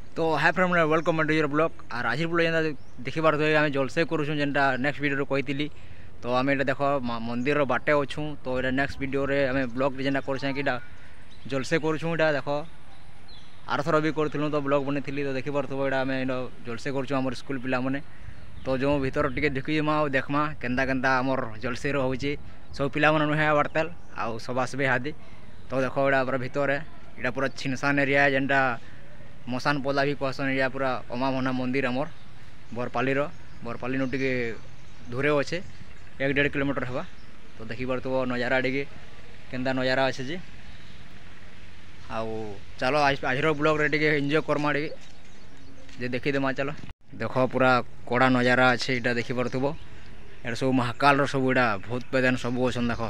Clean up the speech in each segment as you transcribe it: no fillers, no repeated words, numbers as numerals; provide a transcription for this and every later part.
तो hi friend welcome to your blog और आज ब्लॉग जेनता देखि पार आम जलसे करूँ जेनटा नेक्स्ट वीडियो कही तो आम ये देख मंदिर बाटे अच्छू तो ये नेक्स्ट वीडियो आम ब्लॉग जेनटा कर कि जलसे करूँ इटा देख आरथर भी करूँ तो ब्लॉग बनी तो देखी पार्थ यहाँ आम जलसे करूँ स्कूल पिला माने तो जो भीतर टे देखीमा देखमा केन्ता केन्ता आमर जलसे होची सब पिला मन नुहे बार्ताल आउ सब आसबे हादी तो देख यहाँ पूरा भितर यहाँ पूरा छिनसान एरिया जेनटा मसान पदा भी कहसन एरिया पूरा अमामना मंदिर आमर बरपाली नु टे दूरे अच्छे 1-1.5 किलोमीटर हवा तो देखी पार्थ नजारा टे केन्ता नजारा अच्छे जी आउ चलो आज ब्लॉग रे टे एंजॉय करमा टे जे देखीदेमा चलो देख पूरा कड़ा नजारा अच्छे यहाँ देखी पार्थुब ये सब महाकाल सब यहाँ भूत पेदान सब अच्छे देख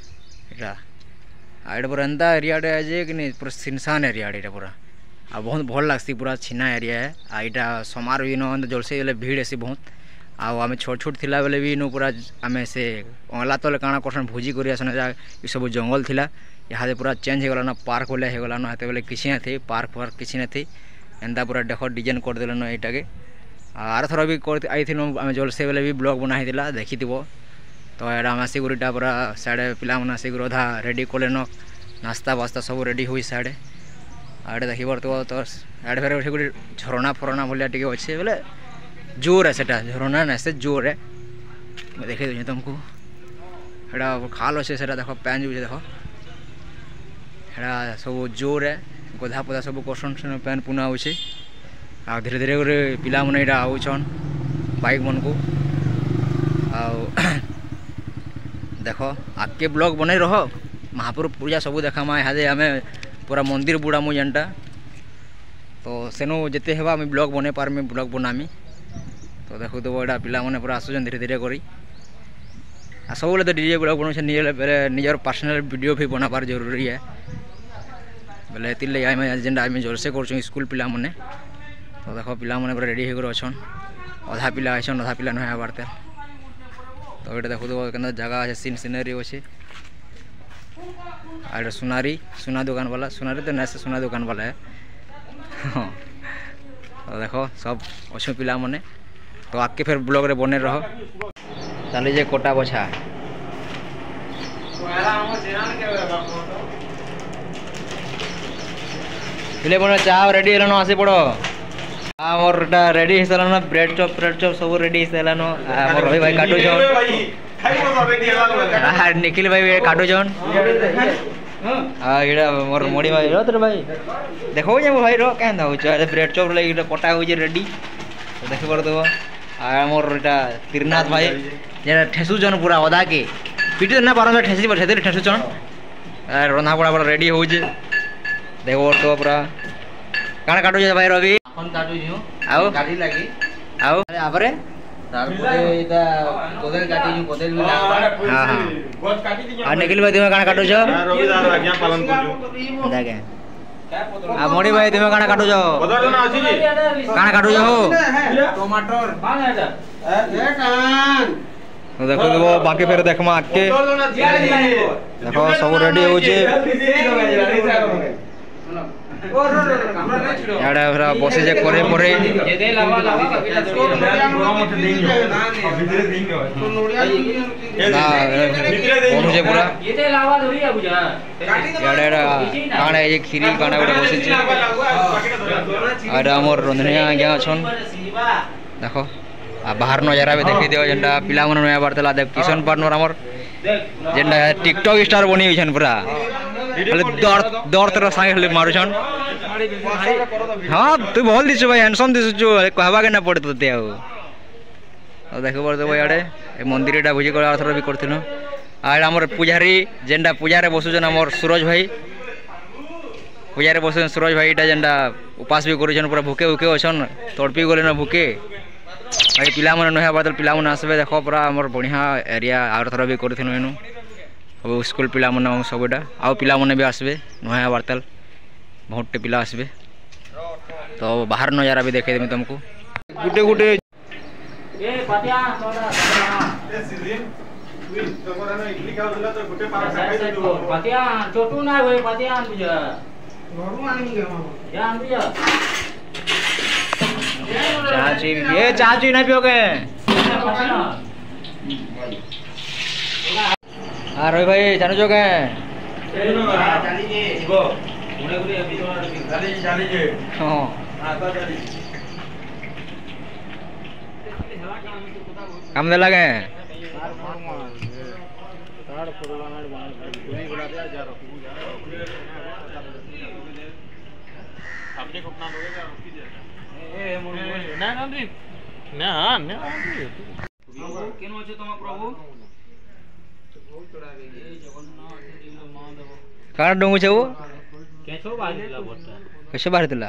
यहाँ पूरा एंता एरियाटे है कि नहीं पूरा सिनसान एरिया यहाँ पूरा आ बहुत भल लगसी पूरा छिना एरिया है आ यहाँ समारोह दिन जलसे भीड़ ऐसी बहुत आम छोट छोट थिला बेले भी नु पूरा आम से अंगला तले काଣା करसन भोजी करी आसन ये सब जंगल थिला यहाँ पूरा चेंज हो गलान पार्क वाले हो गलान हाते बेले किसी ना थी पार्क वार्क किसी ना थी एंता पूरा देख डिजाइन कर देलन यहाँ के आर थर भी आई आम जलसे बेले भी ब्लॉग बना देखी तो यहाँ आम आसिक पूरा साढ़े पिला मन आसिक अधा रेडी कलेन नास्ता वास्ता सब रेडी हुई साढ़े आड़े देखी पार्थ तो आड़े फेर गोटे झरणा फरणा भाया टे अच्छे बोले जोर है सेटा झरणा ना से जोर है देखे दूँ तुमको यहाँ खाल अच्छे से देख पैन जो देख यहाँ सब जोर है गधा पधा सब करसन पैन पुना अच्छे आ धीरे धीरे करे पिला मन यहाँ आउन बाइक मन को देख आगे ब्लॉग बन रह महापुर पूजा सब देखामा यहाँ आम पूरा मंदिर बुड़ामु जेनटा तो सेनु जिते हेबा आम ब्लॉग बने पारमी ब्लॉग बनामी तो देखो तो यहाँ पिला मैंने पूरा आसुन धीरे धीरे करी आ सब तो डीजे ब्लॉग बनाऊे निजर पर्सनल वीडियो भी बनाबार जरूरी है बोले ये आम जेनटा आम जलसे कर स्कूल पिला मैंने तो देख पिला मैंने पूरा रेडी होकर अच्छन अधा पिला आसन अधा पिला नुहे बारते तो ये देखो तो के जगह अच्छे सीन सीनरी अच्छे और सुना दुकान वाला सुनारी तो नहीं से सुना दुकान वाला है हाँ तो देखो सब अच्छे पिला मने तो आके फिर ब्लॉग रे बने रहो चली जे कोटा बछा पिले बनो चाव रेडी हेलन आसी पड़ो आमर रेडी हे सलानो ब्रेड चॉप सब रेडी हे सलानो आमर रोही भाई काटो जो निखिल भाई काटो जन ये मोर मोड़ी भाई रो तेरे भाई देखो जे भाई रो केन हो ब्रेड चॉप लगी कटा हो रेडी तो देख पार दो मोर एटा तीरनाथ भाई जे ठेसु जन पूरा अदा के पीटी ना पार ठेसी ठेसु जन रंधा बड़ा बड़ा रेडी हो जे देखो तो पूरा काना काटो जे भाई रवि अपन काटो जो आओ गाड़ी लगी आओ आबरे निखिल भाई तुम्हें काना काटो मोड़ी भाई तुम्हें काना काटो काना काटो टमाटर देखो देखो बाकी फिर देखमा आके देखो सब रेडी हो बसे जे करे परे पूरा ये खीरी काना गोटे बसे आमर रंधनिया आज्ञा अच्छन देख आ बाहर नजारा भी देखी दियो जेनटा पिला मन नया बारतला देख किशन पार्टनर आमर जेनटा टिकटॉक स्टार बनी होइछन पूरा दौड़ तरह सागे मारुछन हाँ तू भल दिसु भाई हैंडसम दिसु कहवा के ना पड़े तोते आ देख पार दो इे मंदिर एटा भोजी कर थर भी करथिनु आ हमर पुजारी जेनटा पूजारे बसुछन हमर सूरज भाई पूजारे बसुछन सूरज भाई एटा जेनटा उपास भी करूछन पूरा भूखे भूखे अछन तड़पी गले न भूखे भाई पिला मन नया बादल पिला मन आसबे देखो पूरा हमर बढ़िया एरिया आर थर भी करथिनु एनु अब स्कूल पिला मन सबटा आउ पिला मन भी आसबे नया बार्ताल बहुत टे पिला आसबे तो बाहर नजारा भी देखे देमी तुमको गुटे गुटे ये चाह चुई ना पियोगे हाँ रवि भाई जानो जो के काम दे लगे कहाँ डोंगू छे वो कैसे बाहर दिला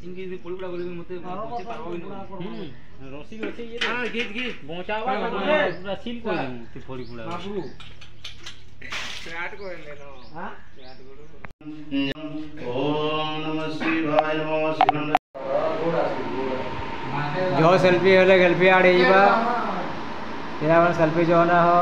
जो सेल्फी हेले सेल्फी आड़े जीवा तेरा मन सेल्फी जो ना हो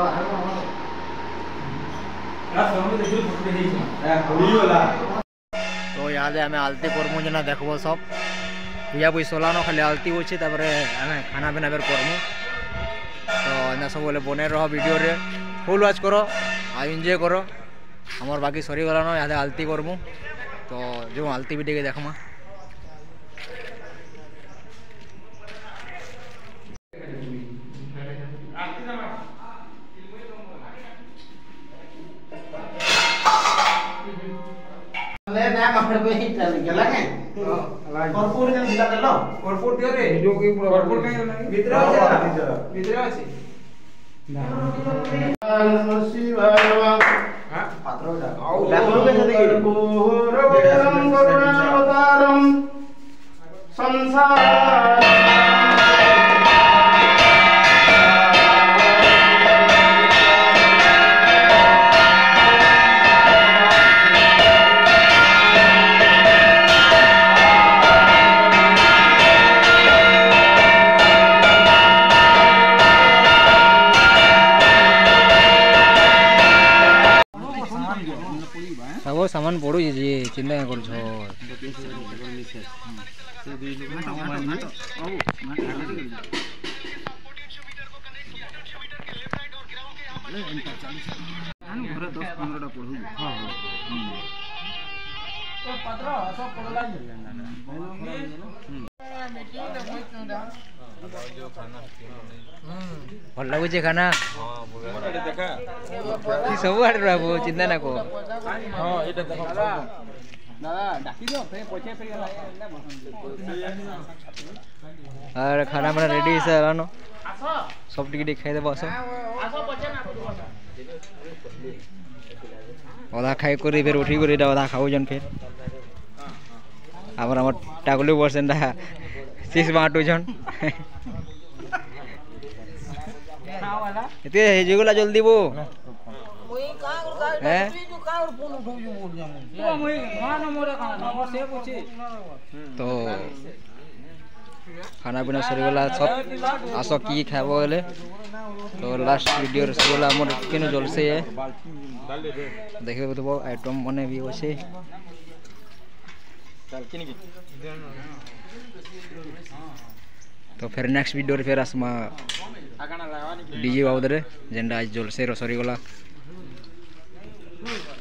तो याद है हमें आलती करमु जना देखबो सब पूजा बुई सोलानो खाली आलती होछि तापरे हमें खाना पीना बेर करमु तो एना सब बोले बने रहो वीडियो रे फुल वॉच करो आ एंजॉय करो हमर बाकी सरी गलानो याद आलती करमु तो जो आलती वीडियो के देखमा ले ना कपड़े पे ही चल गेला के कर्पूर जन दिला देलो कर्पूर दियो रे वीडियो के कर्पूर काई भीतर আছে भीतर আছে नमः शिवाय हां पात्र जा लाखो के साथे कर्पूरम करुणावतारम संसार सब सामान पड़ू जी चिंता कर भल लगुचे खाना सब आड़ बाबू चिंता ना को और खाना बना रेडी है लानो सब टिके खाई देबो सब आधा खाई कर फिर उठी कर आधा खाऊ जन फिर आम टाकुलू बसन सिक्स बाटू जन हेगला जल्दी वो तो खाना पीना सरीगला सब आस कि खाब बोले तो लास्ट वीडियो सरीगला मोर केन जलसे है देखिए तो आइटम बने भी अच्छे तो फिर नेक्स्ट वीडियो फिर आसमा डीजे बाबद जेनटा आज जलसे सरीगला